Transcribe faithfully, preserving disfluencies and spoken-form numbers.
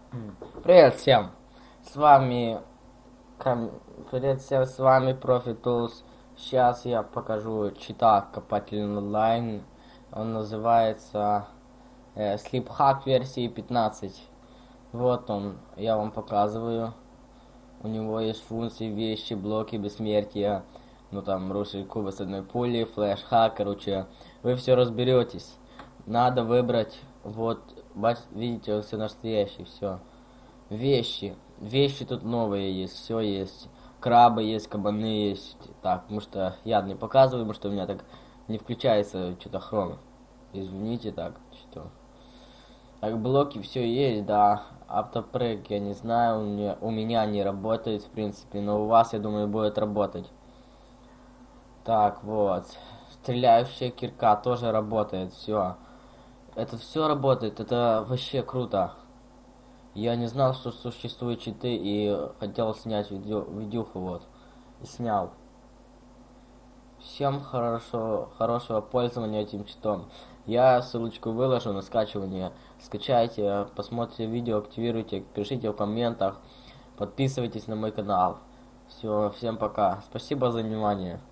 Привет всем! С вами Кам- Привет всем, с вами Профи Tools. Сейчас я покажу чита копательный онлайн. Он называется э, Sleep Hack версии пятнадцать. Вот он, я вам показываю. У него есть функции, вещи, блоки бессмертия. Ну там рушить кубы с одной пули, флеш-хак, короче. Вы все разберетесь. Надо выбрать, вот, бач- видите, все настоящее, все. Вещи. Вещи тут новые есть, все есть. Крабы есть, кабаны есть. Так, потому что я не показываю, потому что у меня так не включается что-то хром. Извините, так, что. Так, блоки все есть, да. Автопрыг, я не знаю, у меня, у меня не работает, в принципе, но у вас, я думаю, будет работать. Так, вот. Стреляющая кирка тоже работает, все. Это все работает, это вообще круто. Я не знал, что существуют читы, и хотел снять видео, видюху, вот. И снял. Всем хорошо, хорошего пользования этим читом. Я ссылочку выложу на скачивание. Скачайте, посмотрите видео, активируйте, пишите в комментах, подписывайтесь на мой канал. Все, всем пока. Спасибо за внимание.